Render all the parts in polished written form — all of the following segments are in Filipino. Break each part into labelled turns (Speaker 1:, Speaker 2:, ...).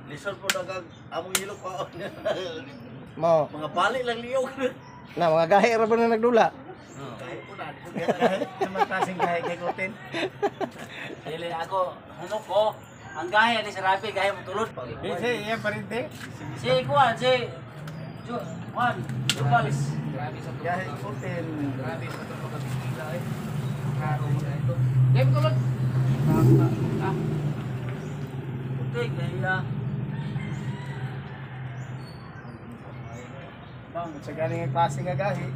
Speaker 1: Lisod po nagag among ilok pa.
Speaker 2: Mo.
Speaker 1: Mga bali lang liyog.
Speaker 2: Na mga gahi ra ba na nagdula?
Speaker 1: Kahit po na.
Speaker 3: Naman kasing kaya kay Kutin.
Speaker 4: Dili ako, ano ko, ang gaya ni si Rafi, gaya mo tulod.
Speaker 3: Iya parinte.
Speaker 4: Si Juan, si Juan, Jupalis.
Speaker 3: Kaya Kutin.
Speaker 4: Grabe sa ito pagkabisila eh. Karo mo na ito. Game tulod. Putik, kaya.
Speaker 3: Bang, sa galing ang klase nga gahi.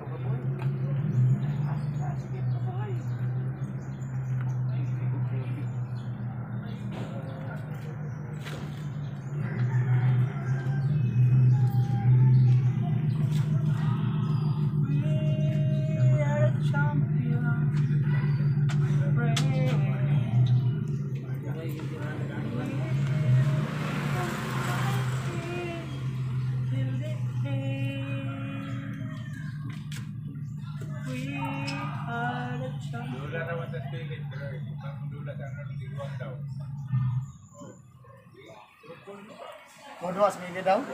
Speaker 5: Dula naman sa spirit, pero ibang dula sa nagdiwang daw.
Speaker 3: Mo duha sa mili daw.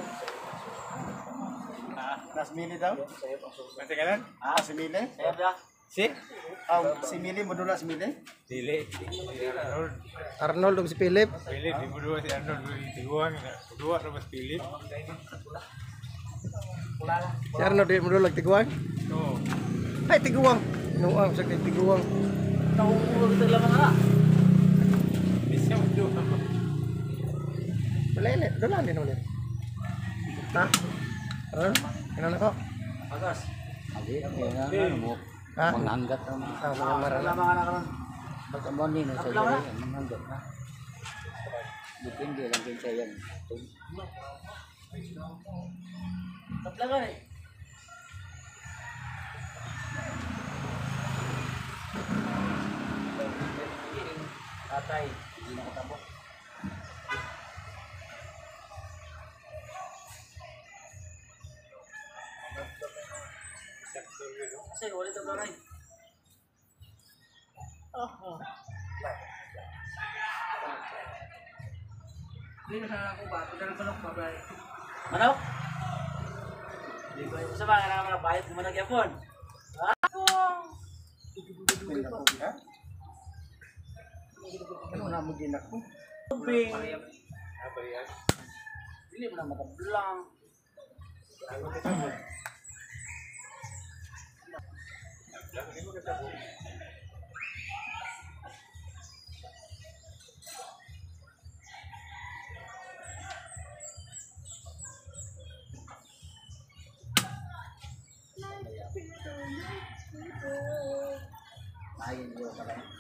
Speaker 3: Nas mili daw.
Speaker 5: Masa ka lang?
Speaker 3: Si mili.
Speaker 4: Saya dah.
Speaker 3: Si? Si mili mo dula si mili.
Speaker 5: Dili. Arnold.
Speaker 2: Arnold ug si Philip.
Speaker 5: Philip, di mo dua si Arnold. Tiguang. Dua naman si Philip.
Speaker 2: Si Arnold di mo dulag tiguang.
Speaker 5: Oo.
Speaker 2: Ay tiguang. Nuang sa tiguang.
Speaker 4: Tahu kita lang mga.
Speaker 5: Bisa mo dua.
Speaker 2: Lele, dulan din ulit. Ha? Aron? Ano ko?
Speaker 4: Bagus.
Speaker 2: Ha?
Speaker 6: Manganggat ang
Speaker 2: Mga marala.
Speaker 4: Lama ka na karon.
Speaker 6: pagkabon din sa
Speaker 4: Kapla
Speaker 6: iyo
Speaker 4: na.
Speaker 6: manganggat na. Depende lang din sa yan.
Speaker 4: Kapla ka eh. Tatay, hindi na katabo. Kasi ulit ang laray. Hindi na sana ako ba? Pagkaroon ko lang mabay. Manok? Sa mga nga naman bayad kung manag yapon.
Speaker 3: Ano na mo ginak ko?
Speaker 4: Tubig.
Speaker 5: Apa yan?
Speaker 4: Hindi mo na makabulang.
Speaker 6: Mahin yo ka lang.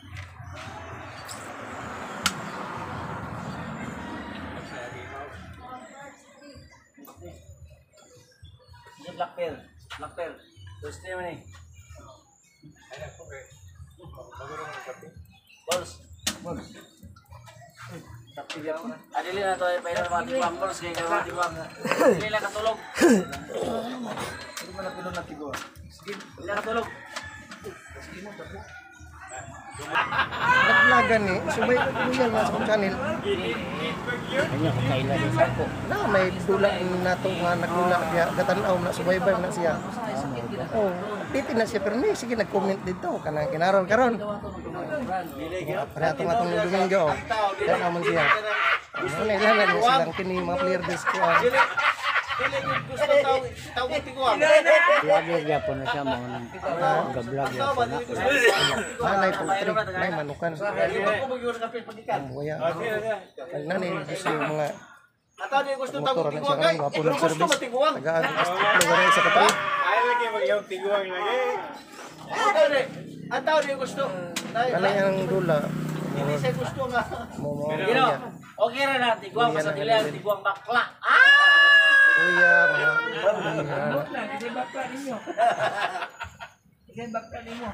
Speaker 4: Ini black pearl. Black pearl. Terus ini mana nih?
Speaker 5: Anak ko eh. Magurong ng kape.
Speaker 4: Balls.
Speaker 3: Tapi ya.
Speaker 4: Adili na to ay pailan mga tibang balls kay kay mga tibang. Dili lang katulog.
Speaker 3: Hindi mo na pino na tigo. Sige.
Speaker 4: Dili lang katulog.
Speaker 2: Naglagan ni. Subay kuyan na sa channel.
Speaker 6: Kanya kailan din sa ko.
Speaker 2: Na may dula na to nga nagdula kaya gatanaw na subaybay na siya. Oh, titi na siya pero may sige nag-comment dito kanang kinaron karon. Para atong Domingo. Kaya naman siya. Ano na ilan na silang kini mga player this ko.
Speaker 1: Dili gyud gusto tawo tiguang.
Speaker 6: Vlogger gyapon na siya mo nang ga-vlog gyapon na.
Speaker 2: Nanay poultry, nay manukan.
Speaker 1: Ako magyud kape pagikan.
Speaker 2: Ang buya. Ang nanay gusto yung mga
Speaker 1: Ataw di gusto tawo
Speaker 2: motor na siya
Speaker 1: tiguang
Speaker 2: karon
Speaker 1: kay.
Speaker 2: gapo
Speaker 1: Gusto
Speaker 2: nag-service.
Speaker 1: matiguang.
Speaker 2: Tagaan lugar sa katay.
Speaker 5: Ay, lagi mag-iyong tiguang lagi.
Speaker 1: Ataw di gusto.
Speaker 2: Kanay ang dula.
Speaker 1: Dili sa gusto nga.
Speaker 2: Mo
Speaker 4: Gino. Okay ra na tiguang basta dili ang tiguang bakla. Ah!
Speaker 2: kuya mga
Speaker 3: Kasi bakla ninyo. Kasi bakla ninyo.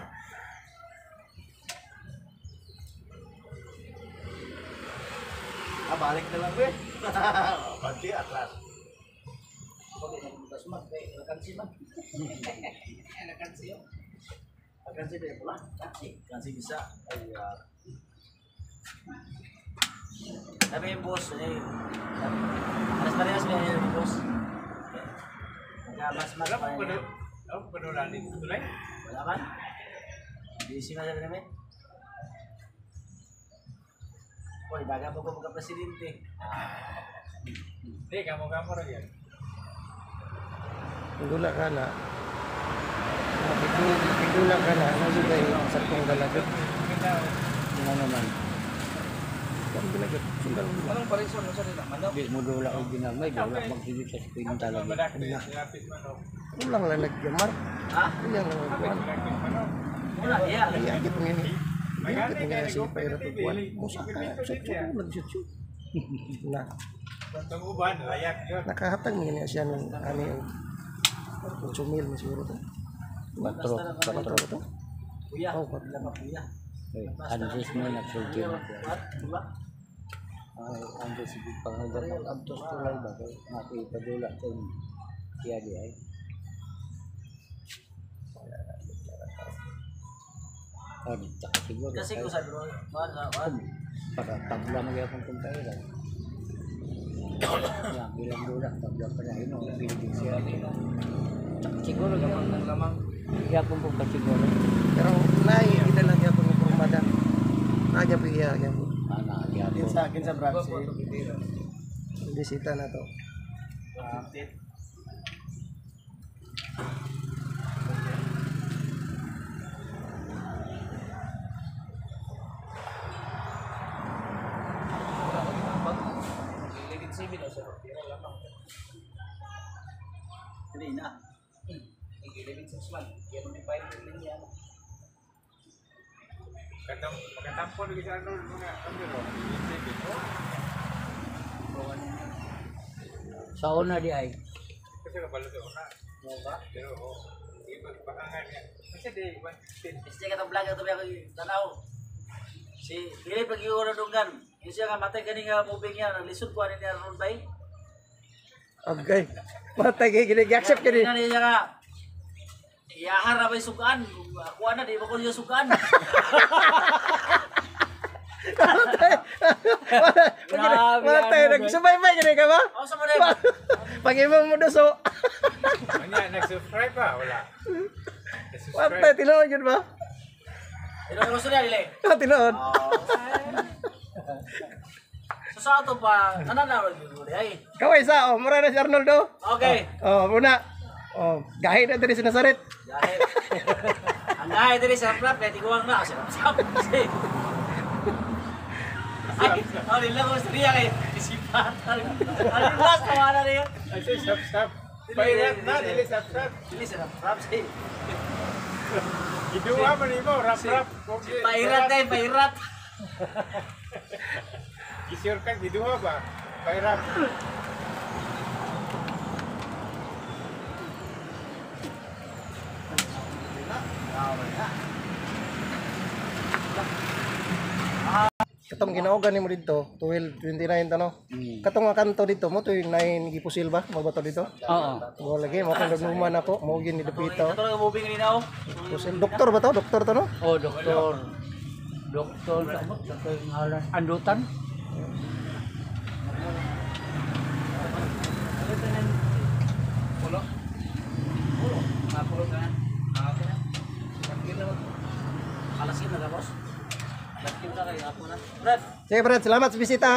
Speaker 1: Balik na lang, be. Pati atlas. Kansi deh pulang. Kansi bisa.
Speaker 4: Sabi yung boss, alas parehas ba yung boss? Mas
Speaker 5: Alam
Speaker 4: pa
Speaker 5: mo
Speaker 4: niya.
Speaker 5: pa doon din tulay.
Speaker 4: Wala man? Busy na sabi namin. Uy, baga mo ko presidente.
Speaker 5: Hindi, kamo-kamo rin yan.
Speaker 2: Pigula ka na. Pigula ka na. Nagugay sa kong galagot.
Speaker 6: Ano naman?
Speaker 2: Ang galagot. Sundalo mo.
Speaker 3: Anong parisyon mo sa nila? Manok?
Speaker 6: Di mo dula o ginamay, wala magsigit sa spin talaga.
Speaker 5: Lapis manok.
Speaker 2: Ulang lang nagyamar.
Speaker 4: Ha?
Speaker 2: Iyan lang kuan.
Speaker 5: Lapis manok.
Speaker 4: Wala, iya.
Speaker 2: Iyagit mo ngini. Iyagit mo ngini sa payrat og kuan. Musa ka. Sutso nagsutso. Na
Speaker 5: Tantang uban, layak yun.
Speaker 2: nakahatag mo ngini siya ng ani og 8 mil siguro to.
Speaker 6: 4.
Speaker 2: to.
Speaker 4: Kuya,
Speaker 2: Oh, pat-
Speaker 4: wala pa kuya.
Speaker 6: Andres mo nagsulti na.
Speaker 4: What? Diba?
Speaker 6: Ay, Andres sige pangalan ng abtos tulay ba? Nakipadula sa inyo. Siya di ay. Tsaka siguro.
Speaker 4: Kasi ko sabi ko,
Speaker 6: Para tabla magyapon kung tayo lang. Yan, bilang dula, tabla pa na ino. Pilig siya. Tsaka siguro naman lamang. Yapon po pa siguro.
Speaker 2: Pero nai kita lang gyapon ng pormada. Nagya piya gyapon.
Speaker 6: Yapon.
Speaker 3: Sa akin sa Brazil.
Speaker 2: Bisita na to.
Speaker 4: Hindi na.
Speaker 5: Makatampo lagi sa ano mga
Speaker 6: Sa una di ay.
Speaker 5: kasi kabalo doon na. Pero iba bakangan niya. Kasi di 115.
Speaker 4: Kasi ka itong vlog ito ako tanaw. Si Pili pag yung dunggan. Yung siya nga matay kani nga movie niya. Naglisod ko ani niya ron bay.
Speaker 2: Okay. Matay kay gini accept kini.
Speaker 4: Kani niya nga. Iyahara ba yung sugaan? Kuha na, di ba ko niya sugaan?
Speaker 2: Matay nagsubaybay gini ka ba?
Speaker 4: Ako sa mo na
Speaker 2: Pag-imong mo doso.
Speaker 5: Anya nag-subscribe ba? Wala.
Speaker 2: Matay tinuod yun ba?
Speaker 4: Ito yung gusto niya, Dili.
Speaker 2: Tinuod.
Speaker 4: So sa ato pa, nananawag yung guli ay.
Speaker 2: Kaway sa mura na si Arnoldo.
Speaker 4: Okay.
Speaker 2: Muna. Gahi na diri sa Nazaret.
Speaker 4: Dahil, ang gaya din sa prap, kaya tiguang na, sarap-sarap kasi. Ay, nila ko sa riya kay isipan. Last, tawa na rin.
Speaker 5: Ay, say sap-sap. Pairat na, dili sap-sap.
Speaker 4: Dili sarap-sarap si.
Speaker 5: Iduwa man imo, rap-rap.
Speaker 4: Pairat na yung pairat.
Speaker 5: Isure ka, giduwa ba? Pairat.
Speaker 2: Katong ginaogan nimo dito, 12:29 tano. Katong nga kanto dito mo 9 gipusil ba? Mo ba to dito?
Speaker 6: Oo.
Speaker 2: Mo lagi mo kang nagmuman ako, mo gin ni dapito.
Speaker 4: Ito lang ang movie kanina oh.
Speaker 2: Pusil doktor ba to? Doktor to no?
Speaker 6: Oh, doktor. Doktor, doktor yung ngalan. Andutan?
Speaker 4: Alas yun na, boss. Lakin na kayo, ako na. Brad,
Speaker 2: Sige Brad, salamat sa bisita.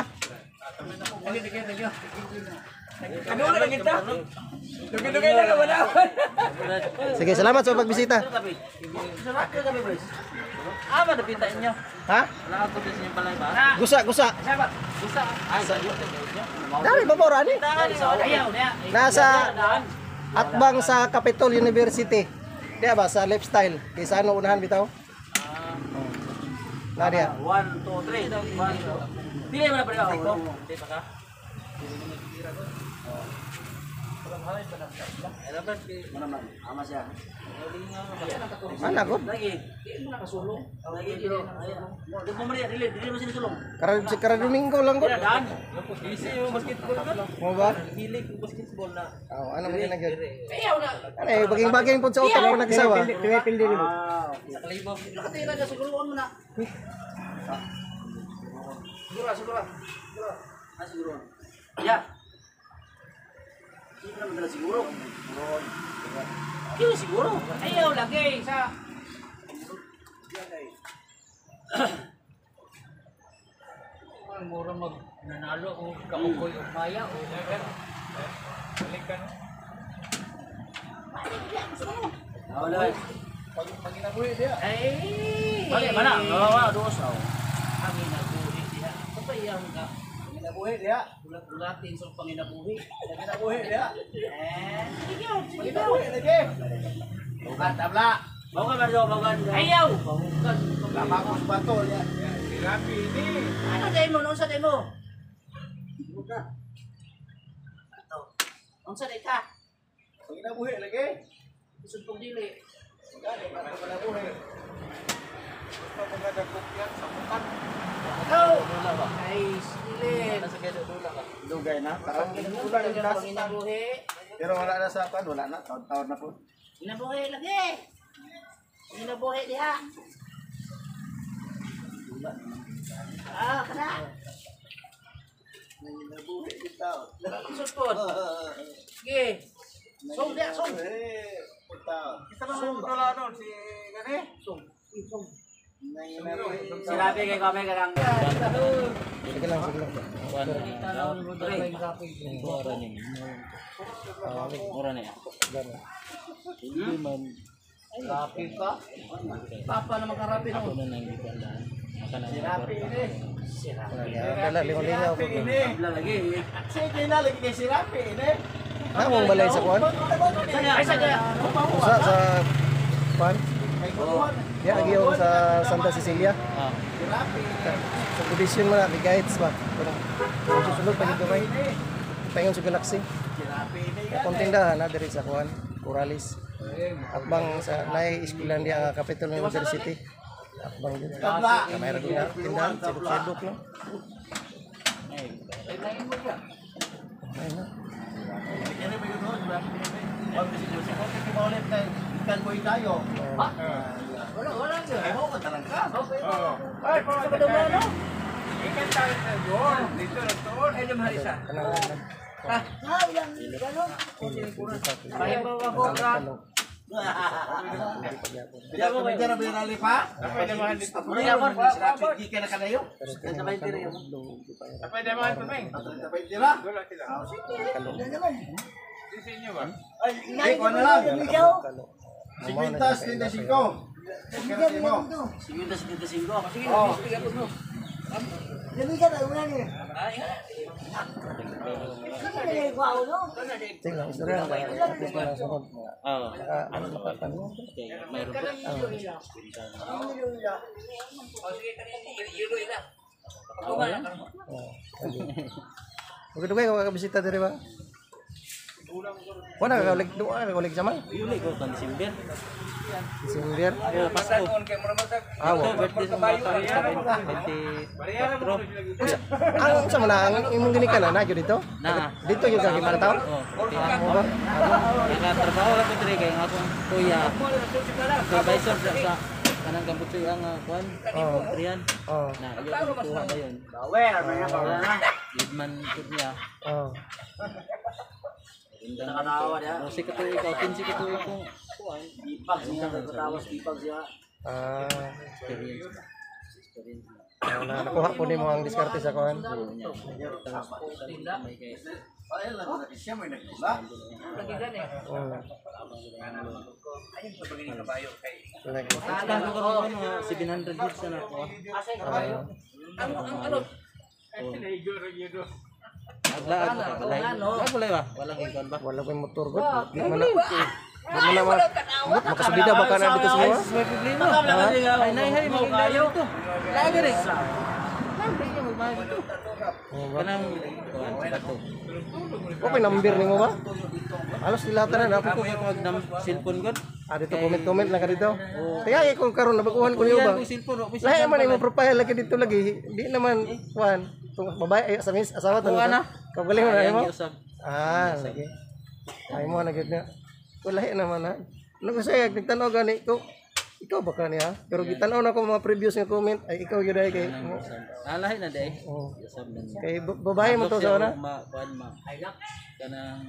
Speaker 4: ano na lang kita?
Speaker 3: Dugay-dugay na naman ako.
Speaker 2: Sige, salamat sa pagbisita.
Speaker 4: Kami. Sarap ka kami, boys. Ah, ba napintain niyo?
Speaker 2: Ha?
Speaker 4: Wala ka tubig sa inyong balay ba?
Speaker 2: Gusa, gusa.
Speaker 4: Saba, gusto. Ay, sa iyo.
Speaker 2: Dari ba mo rani?
Speaker 4: Ayaw, niya.
Speaker 2: Nasa atbang sa Capitol University. Diya ba sa lifestyle? Kaysa ano unahan bitaw? Na diya.
Speaker 4: 1, 2, 3. 1, 2. Pili mo na pa rin ako. Hindi pa ka? Manaman, ama siya.
Speaker 2: Mana gud?
Speaker 4: Lagi, di mo nakasulong. Lagi, di mo mariya, dili mo sinisulong.
Speaker 2: Kara Domingo lang gud.
Speaker 4: Kaya daan.
Speaker 2: Mo ba?
Speaker 4: Hilig ko basketball na.
Speaker 2: Ano man yung nagyag?
Speaker 4: Ayaw na.
Speaker 2: Ano baging-baging po sa utan ako nagsawa.
Speaker 4: Nakalibaw. Nakatira ka, siguruan mo na. Siguro. Siguro. Ya. Hindi naman talaga siguro. Kaya siguro.
Speaker 6: Ayaw lagi sa mura mag nanalo o kaukoy o maya o
Speaker 5: Balik ka no?
Speaker 4: Wala.
Speaker 3: Pag ginabuhi dia.
Speaker 6: ay
Speaker 4: Wala mana? Wala dos.
Speaker 6: ang inabuhi diha papayaw ka
Speaker 3: Ginabuhi dia.
Speaker 6: bulat-bulatin sa panginabuhi
Speaker 3: Ginabuhi dia.
Speaker 6: sige
Speaker 3: Ginabuhi lagi.
Speaker 4: Bukan tabla. Bawa ka ba bawa ka?
Speaker 6: ayaw
Speaker 3: Lama ko sa bato dia.
Speaker 5: Si Rapi ini.
Speaker 6: ano demo no sa demo unsa day ka
Speaker 3: Pag ginabuhi lagi.
Speaker 6: isud pong dili
Speaker 3: Gani ba ko ginabuhi.
Speaker 5: Gusto mo nga dakok yan sa mukan.
Speaker 6: ay silin
Speaker 3: Dugay na. Tarang ginabuhi
Speaker 6: ang
Speaker 3: na.
Speaker 6: panginabuhi
Speaker 3: Pero wala na sa pan, wala na. Taon-taon na po.
Speaker 6: inabuhi lagi inabuhi diha kana
Speaker 3: Ginabuhi kita.
Speaker 6: isud po sige song dia song
Speaker 3: Puta.
Speaker 5: Kita na mo dala doon si Gani.
Speaker 4: Sinabi kay kami kadang.
Speaker 2: Sige lang.
Speaker 6: rapi ka papa na magkarapi no
Speaker 3: Sirapi ini.
Speaker 2: Dala, lingaw-lingaw ko.
Speaker 4: Tabla lagi.
Speaker 3: Sige na lagi kay sirapi ini.
Speaker 2: Namong balay sa kuan?
Speaker 6: ay sadya
Speaker 2: Sa kuan?
Speaker 3: May kuwan.
Speaker 2: Ya, agiyon sa Santa Cecilia.
Speaker 3: Sirapi.
Speaker 2: Sa Buddhism mo na, may guides ba? Kung susunod, pag ito may paingon sa Galaxy.
Speaker 3: Sirapi ini.
Speaker 2: Kung tindahan na, diri sa kuan, Coralis. Akbang sa Nay Iskulandia nga Capital University. Akbang din.
Speaker 3: Tabla.
Speaker 2: Mayroon din na tindahan, sidok-sidok no. Ayun na.
Speaker 3: Kaya ba yun, sirapi ini. Pag kasi kung maulit na ikan ko tayo.
Speaker 6: wala
Speaker 3: Ay mo ka ka.
Speaker 5: Oo.
Speaker 6: ay sa padung no
Speaker 5: Ikan tayo sa doon. Dito na doon.
Speaker 6: ay lemari sa
Speaker 2: Kanang
Speaker 6: ay bawa ko ka
Speaker 3: Bila mo ba dyan binali pa?
Speaker 5: Pwede mo handit.
Speaker 4: Muna yapon.
Speaker 3: Sirapi di ka na kanayo.
Speaker 4: Sabay dire.
Speaker 5: Pwede mo handit pameng.
Speaker 3: Tapay dira.
Speaker 5: Wala sila. Di sa inyo ba?
Speaker 3: Ay, ko na lang. 50, 35. Kasi mo.
Speaker 4: Sige ta sige ta singgo. Sige.
Speaker 3: Oh.
Speaker 2: Sige lang, isa rin. At least na sunod. Ano makatanong? Okay, dugay ko kakabisita diri ba? Wala ka kaulig sa man?
Speaker 4: Yuli ko kan December.
Speaker 2: December.
Speaker 5: Pasko. Kaya mo naman sa...
Speaker 2: Awo.
Speaker 5: Birthday sa bayo. Bayaran mo.
Speaker 2: Ang sa man ang imong gini ka na jud dito?
Speaker 7: Na.
Speaker 2: Dito yung kakimang taon? Mo ba?
Speaker 7: Nakatrabaho lang ko diri kay nga akong kuya. Supervisor sa kanang kamputoy ang kuan.
Speaker 2: Oh.
Speaker 7: Rian.
Speaker 2: Oh.
Speaker 7: Na iyo kuha ba yun.
Speaker 4: Bawer na.
Speaker 7: Lidman pud niya.
Speaker 2: Oh.
Speaker 4: Nakatawa dia.
Speaker 7: Si katuig ikaw 15 katuig kung kuan.
Speaker 4: Dipag siya nagtawas dipag siya.
Speaker 2: Ah.
Speaker 7: Experience.
Speaker 2: Na nakuha po nimo ang diskarte sa kuan.
Speaker 7: May kay
Speaker 3: Ay, lang siya may nagtula.
Speaker 2: Lagi.
Speaker 7: Ano ko ron mga 700 hits na ako. Aglaan ka balay. Balay ba? Walang ikan ba?
Speaker 2: Wala pa motor gud. Di man na. Di man na makasubida ba ka na dito sa mga?
Speaker 7: May problema. Ay nay mo kayo to. Lagi rin. Lagi niya magbayad dito. Kanang kuan bato.
Speaker 2: Okay, number nimo ba? Halos dilata na
Speaker 7: Ako
Speaker 2: napon ko.
Speaker 7: yung magdam cellphone gud.
Speaker 2: Dito comment na ka dito. Kaya ko karon nabaguhan ko niyo ba?
Speaker 7: Yung cellphone office.
Speaker 2: Lahi man imong profile lagi dito lagi. Di naman kuan. Tung babae ay asawa to.
Speaker 7: Ana.
Speaker 2: Kagaling mo na mo.
Speaker 7: Usab.
Speaker 2: Lagi. Ay mo na gid na. Ko lahi naman ha. Ano ko saya nagtanaw gani ko. Ikaw ba ka niya? Pero gitanaw na ko mga previous nga comment ay ikaw gyud ay kay.
Speaker 7: Nalahi na day.
Speaker 2: Oh.
Speaker 7: Yasab na niya.
Speaker 2: Kay babae mo to sa una.
Speaker 7: Kuan ma. Kanang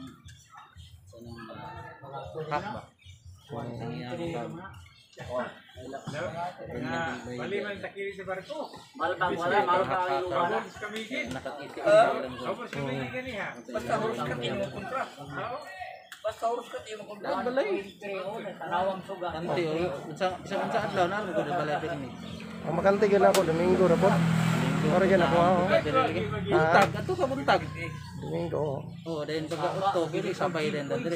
Speaker 7: hak ba.
Speaker 5: Bali man takili sa barko.
Speaker 4: Malpang wala, malpang yung wala.
Speaker 5: Kamigin.
Speaker 7: Nakakiti.
Speaker 5: Tapos kamigin gani ha. Basta huruf ka mo kontra.
Speaker 6: Basta urus ka tayo makunta.
Speaker 7: Balay.
Speaker 6: Tarawang suga.
Speaker 7: Kanti sa adlaw na ko balay ni.
Speaker 2: Ang makante gyud ako Domingo ra po. Ora gyud ako.
Speaker 7: Buntag ato ka buntag.
Speaker 2: Domingo.
Speaker 7: Oh, then pagka utto kini sabay din dire.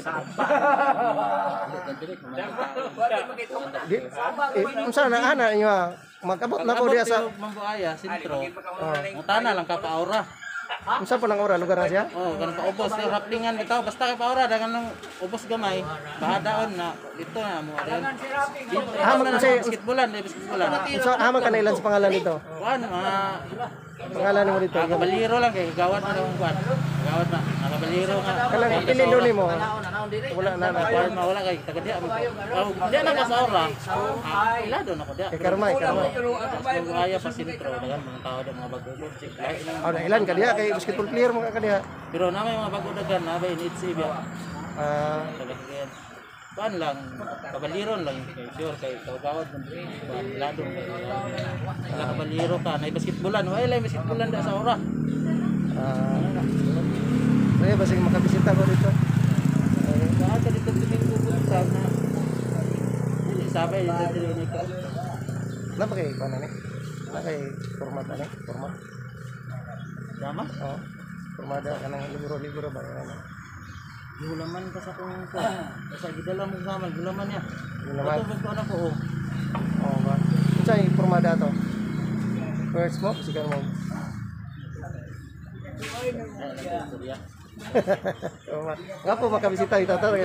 Speaker 2: Di unsa na ana inyo ha? Magabot na ko diya sa
Speaker 7: Mambuaya sentro. Mutana lang ka pa aura.
Speaker 2: unsa pa nang ora lugar na siya?
Speaker 7: Oh, kan pa ubos yung haplingan bitaw basta kay pa aura dagan ng ubos gamay. Bahadaon na dito na mo rin.
Speaker 2: Hamag
Speaker 7: na
Speaker 2: kasi
Speaker 7: basketbolan, basketbolan.
Speaker 2: unsa hamag ka na ilan sa pangalan nito?
Speaker 7: Kuan mga
Speaker 2: Pangalan mo dito.
Speaker 7: kabaliro lang kay gawad na lang kuan. Gawad na, kabaliro nga.
Speaker 2: Kanang pililo nimo. Wala na na.
Speaker 7: Kuan wala kay taga diha mo. Oh, diha na ka sa aura. Ilado na ko diha.
Speaker 2: Kay Karmay.
Speaker 7: Mambuaya pa sentro dagan mga tao da mga bago check.
Speaker 2: Oh, na ilan ka diha kay basketball player mo ka diha.
Speaker 7: Pero na may mga bago dagan na ba in HCB.
Speaker 2: Ah,
Speaker 7: Talagang kuan lang, kabaliron lang kay sure kay kawad man lado wala kabaliro ka na basketbolan wala basketbolan da sa ora.
Speaker 2: Saya basig makabisita ko dito.
Speaker 7: Lahat ka dito Domingo sa na sabay dito ni ka.
Speaker 2: Napa kay kuan ni? Na kay format ani? Format.
Speaker 7: Tama?
Speaker 2: Oh. Formada kanang libro-libro ba yan?
Speaker 7: Gulaman ka sa kung sa gidala mo gaman gulaman niya.
Speaker 2: Gulaman.
Speaker 7: Ito ko na ko.
Speaker 2: Oh, ba. Unsay formada to? First mo, sigan mo. Format. Nga po makabisita dito to.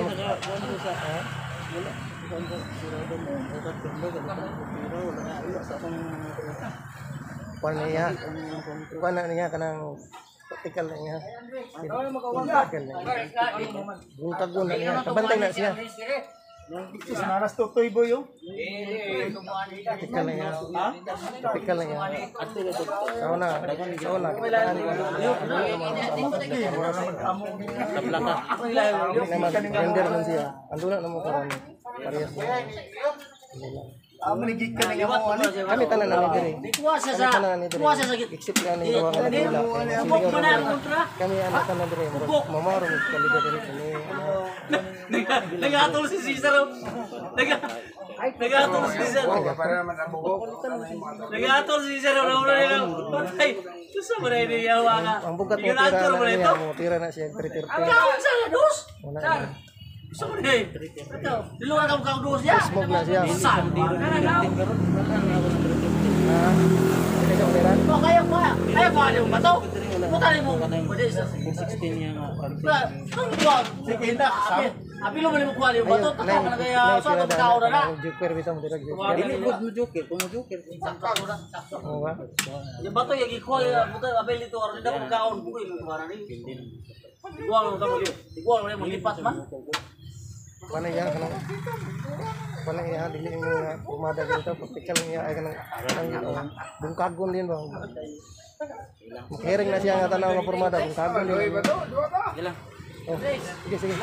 Speaker 2: Kuan niya. Kuan na niya kanang praktikal na niya. Praktikal na niya. Bungkagon na niya. Kabantay na siya.
Speaker 3: Sinaras tutoy boy yo.
Speaker 2: Praktikal na niya. Praktikal na niya. Sauna. Sauna.
Speaker 7: Tablaka.
Speaker 2: Gender man siya. Andula na mo karon. Parehas na.
Speaker 3: Amo ni gig ka na mo ano.
Speaker 2: Kami tanan na diri.
Speaker 4: Kuha siya sa, kuha siya sa git.
Speaker 2: Except lang ni gawa nga nila.
Speaker 4: Buk mo na ang kontra.
Speaker 2: Kami anak tanan diri. Mamaro mo kalida diri kami.
Speaker 4: Nagatol si Cesar. Nagatol si Cesar. Nagatol si Cesar na una niya. Patay. Gusto mo na iniyawa ka.
Speaker 2: Ang bugat mo
Speaker 4: Yung
Speaker 2: tira
Speaker 4: actor mo
Speaker 2: na
Speaker 4: na
Speaker 2: niya.
Speaker 4: ito.
Speaker 2: Mo tira na siya 330.
Speaker 4: Ang sa dos.
Speaker 2: Wala na.
Speaker 4: Gusto mo na eh. Ito. Diluwa ka kang dos niya.
Speaker 2: Smoke na siya.
Speaker 4: Saan?
Speaker 2: Hindi siya kuliran.
Speaker 4: Oh, kaya ko. Kaya ko yung bato. Putali mo. Pwede sa
Speaker 7: 16 niya nga.
Speaker 4: sige na. Abi lo mo kuha yung bato. Taka na kaya sa tao na na.
Speaker 2: Joker bisa mo dira.
Speaker 7: Dili gud mo joker, kung mo joker.
Speaker 2: Oo ba?
Speaker 4: Yung bato yung ikuha yung buta abel ito orang tidak magkaon bukoy yung kuha ni. Igual mo tamo yun. Igual mo lipat man.
Speaker 2: Mana ya kanang mana ya dili mo nga pumada dito praktikal niya ay kanang bungkagon din ba. Hearing na siya nga tanaw nga pumada bungkagon din.
Speaker 7: Gilang.
Speaker 2: Oh, sige sige.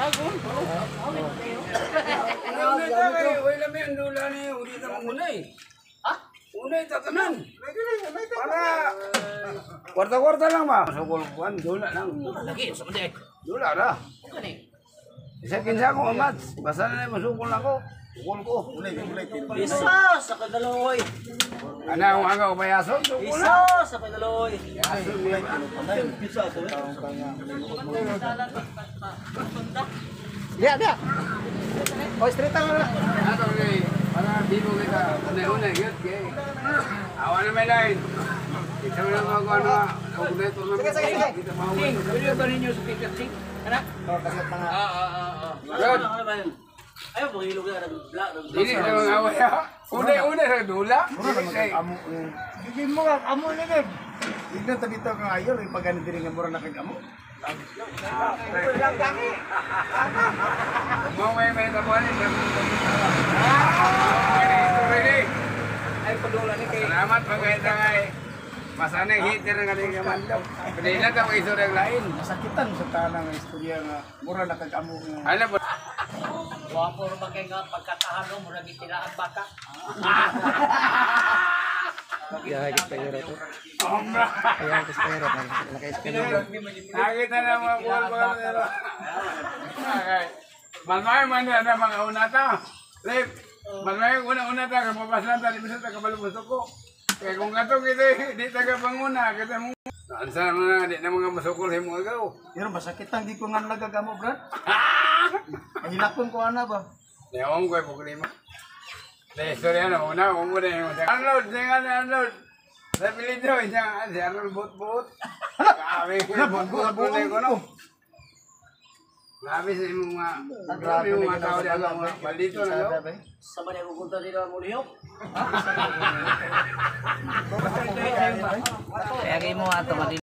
Speaker 3: Kwarta-kwarta lang ba? Sukul kuan dula lang.
Speaker 4: Lagi sa mede.
Speaker 3: Dula ra. Isa kinsa ko amat. Basta na masukul ako. Sukul ko.
Speaker 4: Isa sa kadaloy.
Speaker 3: Ana ang aga ko payaso. Sukul
Speaker 4: Isa
Speaker 3: na.
Speaker 4: sa kadaloy.
Speaker 2: Dia dia. Oh, straight lang na.
Speaker 3: Ato ni para bibo kita. Una gyud kay. Awan na may line. Kita na mga ano. Ugnay to na. Kita mauwi.
Speaker 6: Pwede ba ninyo sa picture? Anak?
Speaker 3: Good.
Speaker 4: Ayaw mo hilog na nag-black.
Speaker 3: Dili na mga away ha. Una sa dula.
Speaker 8: Gigim mo ka, amo ni Gib. Ignan tabito ka ngayon, ipagani diri nga mura na kag amo.
Speaker 3: Mau may tabuhan ni. Ay padula ni kay. Salamat pagkaita kay. Masanay hitter nga ning kamandok. Pinila ta kay istorya lain.
Speaker 1: Sakitan sa tanang istorya nga mura na kag-amo nga.
Speaker 3: Hala po.
Speaker 6: Wapo ro ba kay nga pagkatahano mo na gitiraan baka.
Speaker 2: Ya, kita kira tu.
Speaker 3: Ombra.
Speaker 2: Ayan, kita kira kan. Naka-schedule.
Speaker 3: Nakita na mga buwan nila. Okay. Malmay man na mga unata. Lip. Malmay una-una ta kapabas lang ta bisa ta kabalubos ko. Kaya kung katong di taga panguna kita mo. Ansa na di na mga masukol himo agaw.
Speaker 1: Pero masakitan di ko nga nagagamo, brad. Ang hilakon ko ana ba?
Speaker 3: Neong ko problema. De istorya na una kung mo na unload unload. Sa pilito isang si Arnold bot. Kami ko no. Grabe sa imong grabe yung mga tao diyan mga baldito na daw.
Speaker 4: Sa man yung kukunta nila mo lihok.
Speaker 6: Kaya mo ato